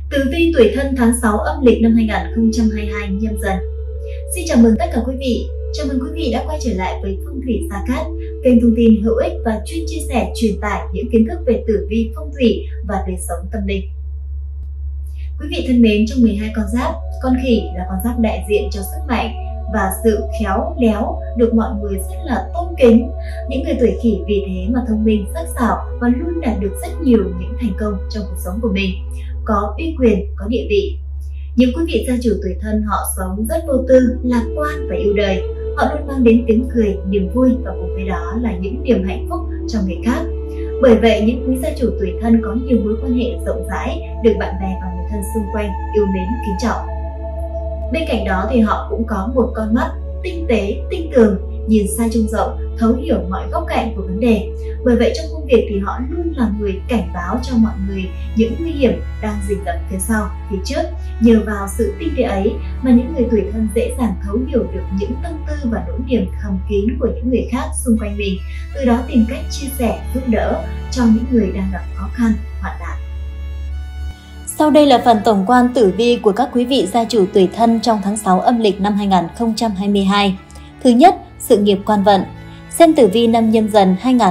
Tử vi tuổi Thân tháng 6 âm lịch năm 2022 Nhâm Dần. Xin chào mừng tất cả quý vị. Chào mừng quý vị đã quay trở lại với Phong thủy Gia Cát, kênh thông tin hữu ích và chuyên chia sẻ truyền tải những kiến thức về tử vi phong thủy và đời sống tâm linh. Quý vị thân mến, trong 12 con giáp, con khỉ là con giáp đại diện cho sức mạnh và sự khéo léo, được mọi người rất là tôn kính. Những người tuổi khỉ vì thế mà thông minh, sắc sảo và luôn đạt được rất nhiều những thành công trong cuộc sống của mình, có uy quyền, có địa vị. Những quý vị gia chủ tuổi Thân họ sống rất vô tư, lạc quan và yêu đời. Họ luôn mang đến tiếng cười, niềm vui và cùng với đó là những niềm hạnh phúc cho người khác. Bởi vậy, những quý gia chủ tuổi Thân có nhiều mối quan hệ rộng rãi, được bạn bè và người thân xung quanh yêu mến, kính trọng. Bên cạnh đó thì họ cũng có một con mắt tinh tế, tinh tường, nhìn xa trông rộng, thấu hiểu mọi góc cạnh của vấn đề. Bởi vậy trong công việc thì họ luôn là người cảnh báo cho mọi người những nguy hiểm đang rình rập phía sau, phía trước. Nhờ vào sự tinh tế ấy mà những người tuổi Thân dễ dàng thấu hiểu được những tâm tư và nỗi niềm thầm kín của những người khác xung quanh mình, từ đó tìm cách chia sẻ, giúp đỡ cho những người đang gặp khó khăn, hoạn nạn. Sau đây là phần tổng quan tử vi của các quý vị gia chủ tuổi Thân trong tháng 6 âm lịch năm 2022. Thứ nhất, sự nghiệp quan vận. Xem tử vi năm Nhâm Dần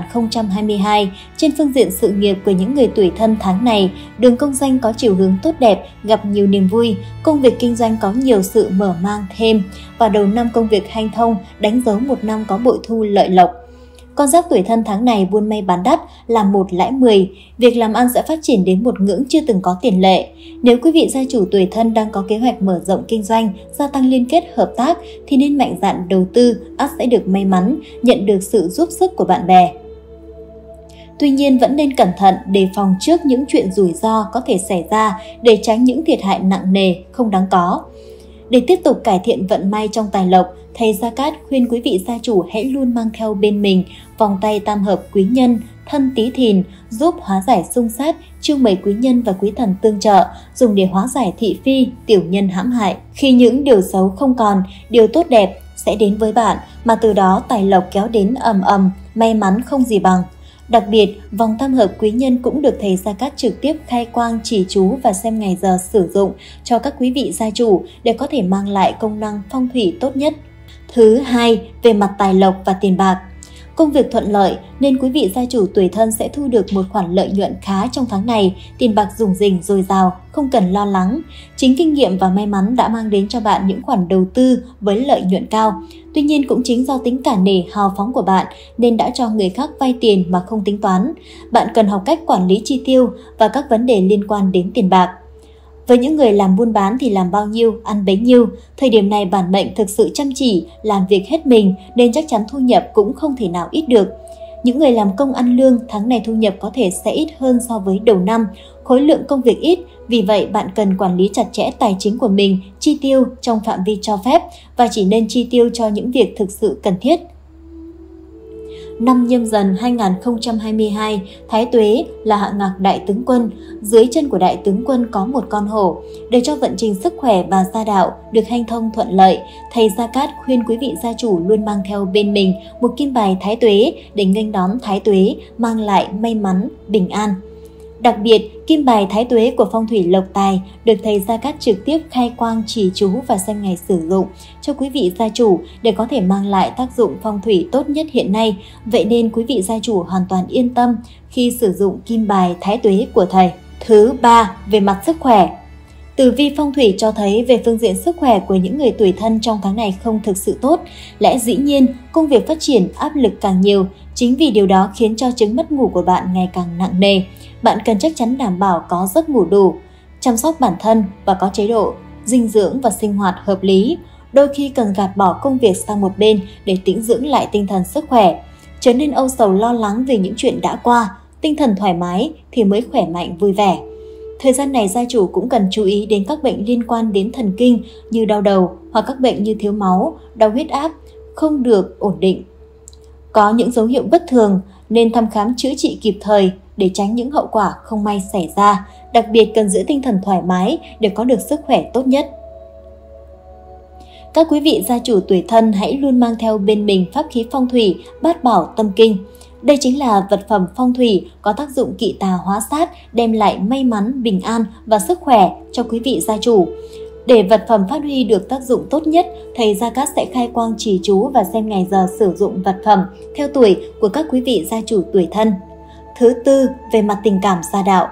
2022, trên phương diện sự nghiệp của những người tuổi Thân tháng này, đường công danh có chiều hướng tốt đẹp, gặp nhiều niềm vui, công việc kinh doanh có nhiều sự mở mang thêm, và đầu năm công việc hanh thông, đánh dấu một năm có bội thu lợi lộc. Con giáp tuổi Thân tháng này buôn may bán đắt, làm 1 lãi 10, việc làm ăn sẽ phát triển đến một ngưỡng chưa từng có tiền lệ. Nếu quý vị gia chủ tuổi Thân đang có kế hoạch mở rộng kinh doanh, gia tăng liên kết hợp tác thì nên mạnh dạn đầu tư, ắt sẽ được may mắn, nhận được sự giúp sức của bạn bè. Tuy nhiên vẫn nên cẩn thận đề phòng trước những chuyện rủi ro có thể xảy ra để tránh những thiệt hại nặng nề không đáng có. Để tiếp tục cải thiện vận may trong tài lộc, thầy Gia Cát khuyên quý vị gia chủ hãy luôn mang theo bên mình vòng tay tam hợp quý nhân, Thân Tý Thìn, giúp hóa giải xung sát, chiêu mời quý nhân và quý thần tương trợ, dùng để hóa giải thị phi, tiểu nhân hãm hại. Khi những điều xấu không còn, điều tốt đẹp sẽ đến với bạn, mà từ đó tài lộc kéo đến ầm ầm, may mắn không gì bằng. Đặc biệt, vòng tam hợp quý nhân cũng được thầy Gia Cát trực tiếp khai quang chỉ chú và xem ngày giờ sử dụng cho các quý vị gia chủ để có thể mang lại công năng phong thủy tốt nhất. Thứ hai, về mặt tài lộc và tiền bạc. Công việc thuận lợi nên quý vị gia chủ tuổi Thân sẽ thu được một khoản lợi nhuận khá trong tháng này, tiền bạc rủng rỉnh dồi dào, không cần lo lắng. Chính kinh nghiệm và may mắn đã mang đến cho bạn những khoản đầu tư với lợi nhuận cao. Tuy nhiên cũng chính do tính cả nể hào phóng của bạn nên đã cho người khác vay tiền mà không tính toán. Bạn cần học cách quản lý chi tiêu và các vấn đề liên quan đến tiền bạc. Với những người làm buôn bán thì làm bao nhiêu, ăn bấy nhiêu. Thời điểm này bản mệnh thực sự chăm chỉ, làm việc hết mình nên chắc chắn thu nhập cũng không thể nào ít được. Những người làm công ăn lương tháng này thu nhập có thể sẽ ít hơn so với đầu năm, khối lượng công việc ít, vì vậy bạn cần quản lý chặt chẽ tài chính của mình, chi tiêu trong phạm vi cho phép và chỉ nên chi tiêu cho những việc thực sự cần thiết. Năm Nhâm Dần 2022, Thái Tuế là hạng ngạc đại tướng quân, dưới chân của đại tướng quân có một con hổ. Để cho vận trình sức khỏe và gia đạo được hanh thông thuận lợi, thầy Gia Cát khuyên quý vị gia chủ luôn mang theo bên mình một kim bài Thái Tuế để nghênh đón Thái Tuế, mang lại may mắn, bình an. Đặc biệt, kim bài Thái Tuế của phong thủy lộc tài được thầy Gia Cát trực tiếp khai quang chỉ chú và xem ngày sử dụng cho quý vị gia chủ để có thể mang lại tác dụng phong thủy tốt nhất hiện nay. Vậy nên quý vị gia chủ hoàn toàn yên tâm khi sử dụng kim bài Thái Tuế của thầy. Thứ ba, về mặt sức khỏe. Tử vi phong thủy cho thấy về phương diện sức khỏe của những người tuổi Thân trong tháng này không thực sự tốt. Lẽ dĩ nhiên, công việc phát triển áp lực càng nhiều. Chính vì điều đó khiến cho chứng mất ngủ của bạn ngày càng nặng nề. Bạn cần chắc chắn đảm bảo có giấc ngủ đủ, chăm sóc bản thân và có chế độ dinh dưỡng và sinh hoạt hợp lý. Đôi khi cần gạt bỏ công việc sang một bên để tĩnh dưỡng lại tinh thần sức khỏe. Trở nên âu sầu lo lắng về những chuyện đã qua, tinh thần thoải mái thì mới khỏe mạnh vui vẻ. Thời gian này gia chủ cũng cần chú ý đến các bệnh liên quan đến thần kinh như đau đầu hoặc các bệnh như thiếu máu, đau huyết áp không được ổn định. Có những dấu hiệu bất thường nên thăm khám chữa trị kịp thời để tránh những hậu quả không may xảy ra. Đặc biệt cần giữ tinh thần thoải mái để có được sức khỏe tốt nhất. Các quý vị gia chủ tuổi Thân hãy luôn mang theo bên mình pháp khí phong thủy Bát Bảo Tâm Kinh. Đây chính là vật phẩm phong thủy có tác dụng kỵ tà hóa sát, đem lại may mắn, bình an và sức khỏe cho quý vị gia chủ. Để vật phẩm phát huy được tác dụng tốt nhất, thầy Gia Cát sẽ khai quang trì chú và xem ngày giờ sử dụng vật phẩm theo tuổi của các quý vị gia chủ tuổi Thân. Thứ tư, về mặt tình cảm gia đạo.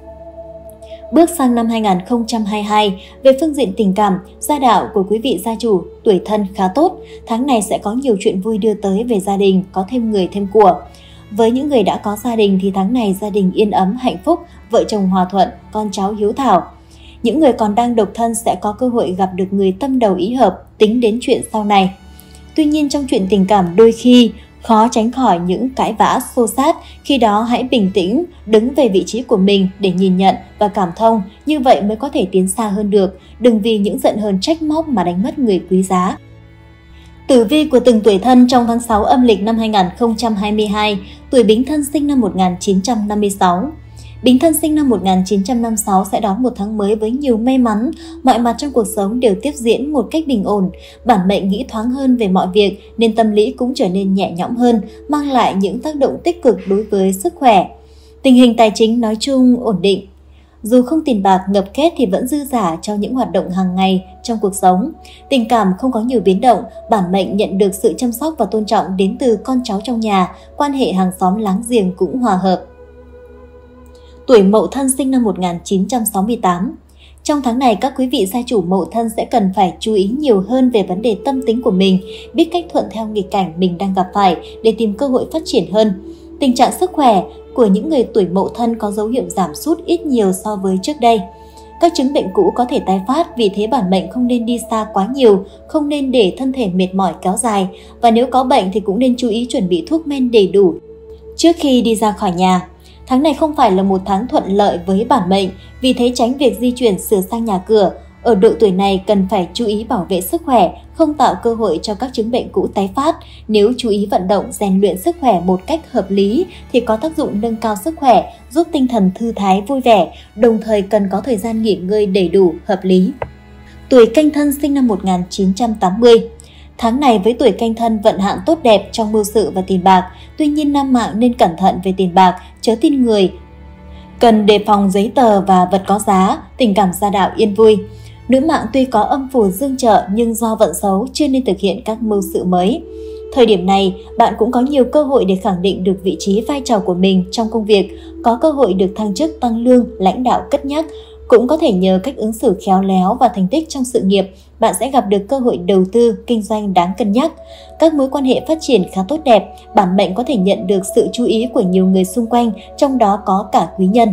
Bước sang năm 2022, về phương diện tình cảm, gia đạo của quý vị gia chủ tuổi Thân khá tốt. Tháng này sẽ có nhiều chuyện vui đưa tới về gia đình, có thêm người thêm của. Với những người đã có gia đình thì tháng này gia đình yên ấm, hạnh phúc, vợ chồng hòa thuận, con cháu hiếu thảo. Những người còn đang độc thân sẽ có cơ hội gặp được người tâm đầu ý hợp, tính đến chuyện sau này. Tuy nhiên trong chuyện tình cảm đôi khi khó tránh khỏi những cãi vã xô xát, khi đó hãy bình tĩnh, đứng về vị trí của mình để nhìn nhận và cảm thông, như vậy mới có thể tiến xa hơn được, đừng vì những giận hờn trách móc mà đánh mất người quý giá. Tử vi của từng tuổi Thân trong tháng 6 âm lịch năm 2022, tuổi Bính Thân sinh năm 1956. Bính Thân sinh năm 1956 sẽ đón một tháng mới với nhiều may mắn, mọi mặt trong cuộc sống đều tiếp diễn một cách bình ổn. Bản mệnh nghĩ thoáng hơn về mọi việc nên tâm lý cũng trở nên nhẹ nhõm hơn, mang lại những tác động tích cực đối với sức khỏe. Tình hình tài chính nói chung ổn định. Dù không tiền bạc ngập kết thì vẫn dư dả cho những hoạt động hàng ngày trong cuộc sống. Tình cảm không có nhiều biến động, bản mệnh nhận được sự chăm sóc và tôn trọng đến từ con cháu trong nhà, quan hệ hàng xóm láng giềng cũng hòa hợp. Tuổi Mậu Thân sinh năm 1968. Trong tháng này, các quý vị gia chủ Mậu Thân sẽ cần phải chú ý nhiều hơn về vấn đề tâm tính của mình, biết cách thuận theo nghịch cảnh mình đang gặp phải để tìm cơ hội phát triển hơn. Tình trạng sức khỏe của những người tuổi Mậu Thân có dấu hiệu giảm sút ít nhiều so với trước đây. Các chứng bệnh cũ có thể tái phát, vì thế bản mệnh không nên đi xa quá nhiều, không nên để thân thể mệt mỏi kéo dài, và nếu có bệnh thì cũng nên chú ý chuẩn bị thuốc men đầy đủ trước khi đi ra khỏi nhà. Tháng này không phải là một tháng thuận lợi với bản mệnh, vì thế tránh việc di chuyển sửa sang nhà cửa. Ở độ tuổi này cần phải chú ý bảo vệ sức khỏe, không tạo cơ hội cho các chứng bệnh cũ tái phát. Nếu chú ý vận động, rèn luyện sức khỏe một cách hợp lý thì có tác dụng nâng cao sức khỏe, giúp tinh thần thư thái vui vẻ, đồng thời cần có thời gian nghỉ ngơi đầy đủ, hợp lý. Tuổi Canh Thân sinh năm 1980. Tháng này với tuổi Canh Thân vận hạn tốt đẹp trong mưu sự và tiền bạc, tuy nhiên nam mạng nên cẩn thận về tiền bạc, chớ tin người. Cần đề phòng giấy tờ và vật có giá, tình cảm gia đạo yên vui. Nữ mạng tuy có âm phủ dương trợ nhưng do vận xấu chưa nên thực hiện các mưu sự mới. Thời điểm này, bạn cũng có nhiều cơ hội để khẳng định được vị trí vai trò của mình trong công việc, có cơ hội được thăng chức tăng lương, lãnh đạo cất nhắc. Cũng có thể nhờ cách ứng xử khéo léo và thành tích trong sự nghiệp, bạn sẽ gặp được cơ hội đầu tư, kinh doanh đáng cân nhắc. Các mối quan hệ phát triển khá tốt đẹp, bản mệnh có thể nhận được sự chú ý của nhiều người xung quanh, trong đó có cả quý nhân.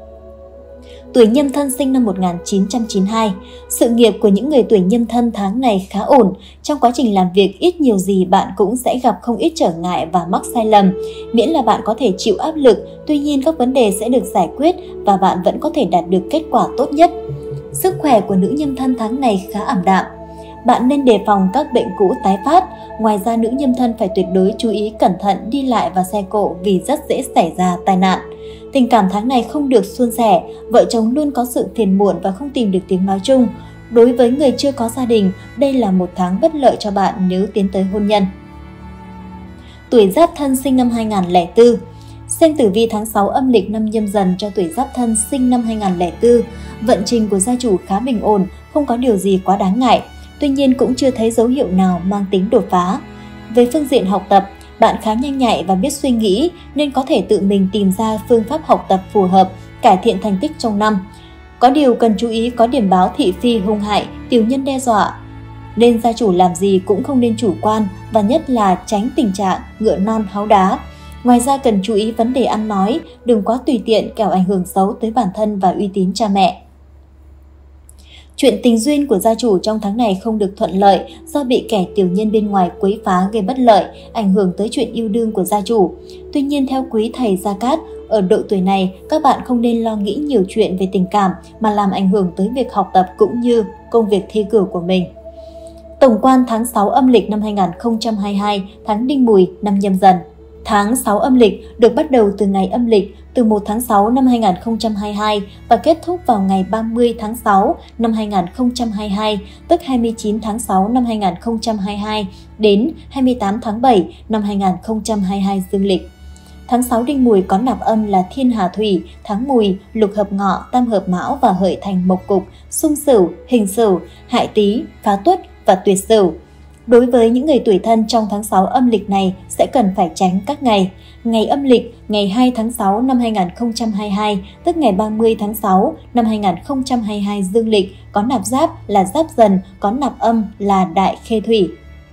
Tuổi Nhâm Thân sinh năm 1992. Sự nghiệp của những người tuổi Nhâm Thân tháng này khá ổn. Trong quá trình làm việc ít nhiều gì bạn cũng sẽ gặp không ít trở ngại và mắc sai lầm. Miễn là bạn có thể chịu áp lực, tuy nhiên các vấn đề sẽ được giải quyết và bạn vẫn có thể đạt được kết quả tốt nhất. Sức khỏe của nữ Nhâm Thân tháng này khá ảm đạm. Bạn nên đề phòng các bệnh cũ tái phát. Ngoài ra, nữ Nhâm Thân phải tuyệt đối chú ý cẩn thận đi lại và xe cộ vì rất dễ xảy ra tai nạn. Tình cảm tháng này không được suôn sẻ, vợ chồng luôn có sự phiền muộn và không tìm được tiếng nói chung. Đối với người chưa có gia đình, đây là một tháng bất lợi cho bạn nếu tiến tới hôn nhân. Tuổi Giáp Thân sinh năm 2004. Xem tử vi tháng 6 âm lịch năm Nhâm Dần cho tuổi Giáp Thân sinh năm 2004. Vận trình của gia chủ khá bình ổn, không có điều gì quá đáng ngại. Tuy nhiên cũng chưa thấy dấu hiệu nào mang tính đột phá. Về phương diện học tập, bạn khá nhanh nhạy và biết suy nghĩ nên có thể tự mình tìm ra phương pháp học tập phù hợp, cải thiện thành tích trong năm. Có điều cần chú ý có điểm báo thị phi hung hại, tiểu nhân đe dọa. Nên gia chủ làm gì cũng không nên chủ quan và nhất là tránh tình trạng ngựa non háu đá. Ngoài ra cần chú ý vấn đề ăn nói, đừng quá tùy tiện kẻo ảnh hưởng xấu tới bản thân và uy tín cha mẹ. Chuyện tình duyên của gia chủ trong tháng này không được thuận lợi do bị kẻ tiểu nhân bên ngoài quấy phá gây bất lợi, ảnh hưởng tới chuyện yêu đương của gia chủ. Tuy nhiên theo quý thầy Gia Cát, ở độ tuổi này các bạn không nên lo nghĩ nhiều chuyện về tình cảm mà làm ảnh hưởng tới việc học tập cũng như công việc thi cử của mình. Tổng quan tháng 6 âm lịch năm 2022, tháng Đinh Mùi năm Nhâm Dần. Tháng 6 âm lịch được bắt đầu từ ngày âm lịch từ 1 tháng 6 năm 2022 và kết thúc vào ngày 30 tháng 6 năm 2022, tức 29 tháng 6 năm 2022 đến 28 tháng 7 năm 2022 dương lịch. Tháng 6 đinh Mùi có nạp âm là Thiên Hà Thủy, tháng Mùi, Lục hợp Ngọ, Tam hợp Mão và Hợi thành Mộc Cục, Xung Sửu, Hình Sửu, Hại Tý, Phá Tuất và Tuyệt Sửu. Đối với những người tuổi Thân trong tháng 6 âm lịch này sẽ cần phải tránh các ngày. Ngày âm lịch, ngày 2 tháng 6 năm 2022, tức ngày 30 tháng 6 năm 2022 dương lịch, có nạp giáp là Giáp Dần, có nạp âm là Đại Khê Thủy.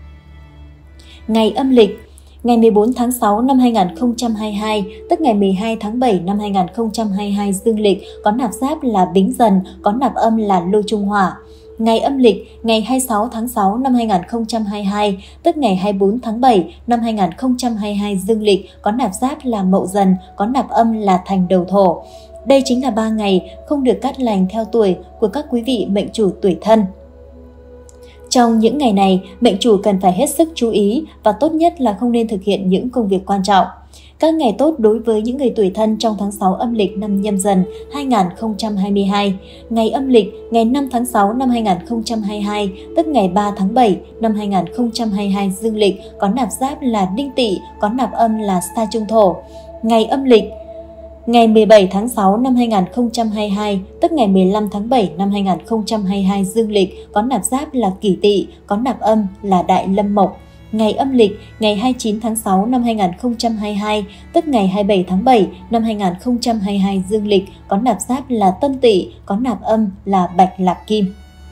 Ngày âm lịch, ngày 14 tháng 6 năm 2022, tức ngày 12 tháng 7 năm 2022 dương lịch, có nạp giáp là Bính Dần, có nạp âm là Lô Trung Hỏa. Ngày âm lịch, ngày 26 tháng 6 năm 2022, tức ngày 24 tháng 7 năm 2022 dương lịch, có nạp giáp là Mậu Dần, có nạp âm là Thành Đầu Thổ. Đây chính là 3 ngày không được cát lành theo tuổi của các quý vị mệnh chủ tuổi Thân. Trong những ngày này, mệnh chủ cần phải hết sức chú ý và tốt nhất là không nên thực hiện những công việc quan trọng. Các ngày tốt đối với những người tuổi Thân trong tháng 6 âm lịch năm Nhâm Dần 2022. Ngày âm lịch, ngày 5 tháng 6 năm 2022, tức ngày 3 tháng 7 năm 2022 dương lịch, có nạp giáp là Đinh Tỵ, có nạp âm là Sa Trung Thổ. Ngày âm lịch, ngày 17 tháng 6 năm 2022, tức ngày 15 tháng 7 năm 2022 dương lịch, có nạp giáp là Kỷ Tỵ, có nạp âm là Đại Lâm Mộc. Ngày âm lịch, ngày 29 tháng 6 năm 2022, tức ngày 27 tháng 7 năm 2022 dương lịch, có nạp giáp là Tân Tỵ, có nạp âm là Bạch Lạc Kim.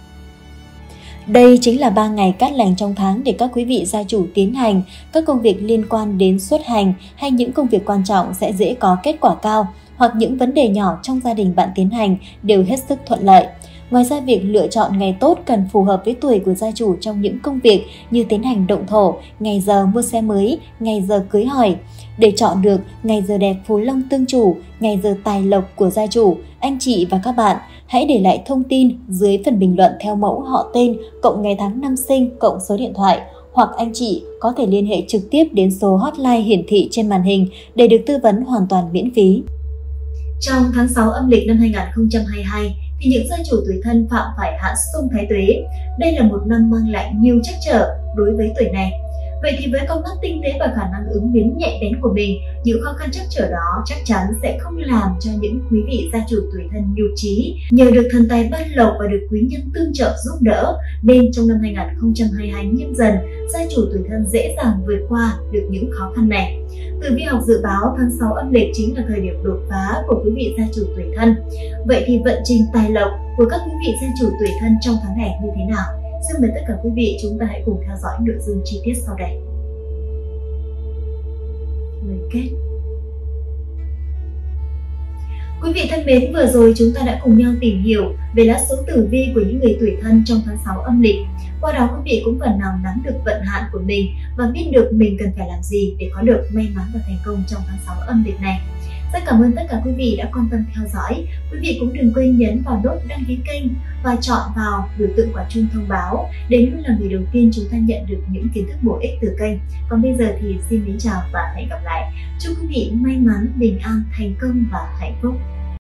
Đây chính là 3 ngày cát lành trong tháng để các quý vị gia chủ tiến hành các công việc liên quan đến xuất hành hay những công việc quan trọng sẽ dễ có kết quả cao, hoặc những vấn đề nhỏ trong gia đình bạn tiến hành đều hết sức thuận lợi. Ngoài ra, việc lựa chọn ngày tốt cần phù hợp với tuổi của gia chủ trong những công việc như tiến hành động thổ, ngày giờ mua xe mới, ngày giờ cưới hỏi. Để chọn được ngày giờ đẹp phú long tương chủ, ngày giờ tài lộc của gia chủ, anh chị và các bạn hãy để lại thông tin dưới phần bình luận theo mẫu họ tên, cộng ngày tháng năm sinh, cộng số điện thoại. Hoặc anh chị có thể liên hệ trực tiếp đến số hotline hiển thị trên màn hình để được tư vấn hoàn toàn miễn phí. Trong tháng 6 âm lịch năm 2022, thì những gia chủ tuổi Thân phạm phải hạn xung thái tuế. Đây là một năm mang lại nhiều trắc trở đối với tuổi này. Vậy thì với con mắt tinh tế và khả năng ứng biến nhạy bén của mình, những khó khăn trắc trở đó chắc chắn sẽ không làm cho những quý vị gia chủ tuổi Thân nhụt chí. Nhờ được thần tài ban lộc và được quý nhân tương trợ giúp đỡ, nên trong năm 2022 Nhâm Dần, gia chủ tuổi Thân dễ dàng vượt qua được những khó khăn này. Tử vi học dự báo tháng 6 âm lịch chính là thời điểm đột phá của quý vị gia chủ tuổi Thân. Vậy thì vận trình tài lộc của các quý vị gia chủ tuổi Thân trong tháng này như thế nào? Xin mời tất cả quý vị chúng ta hãy cùng theo dõi nội dung chi tiết sau đây. Lời kết. Quý vị thân mến, vừa rồi chúng ta đã cùng nhau tìm hiểu về lá số tử vi của những người tuổi Thân trong tháng 6 âm lịch. Qua đó quý vị cũng phần nào nắm được vận hạn của mình và biết được mình cần phải làm gì để có được may mắn và thành công trong tháng 6 âm lịch này. Rất cảm ơn tất cả quý vị đã quan tâm theo dõi. Quý vị cũng đừng quên nhấn vào nút đăng ký kênh và chọn vào biểu tượng quả chuông thông báo để luôn là người đầu tiên chúng ta nhận được những kiến thức bổ ích từ kênh. Còn bây giờ thì xin mến chào và hẹn gặp lại. Chúc quý vị may mắn, bình an, thành công và hạnh phúc.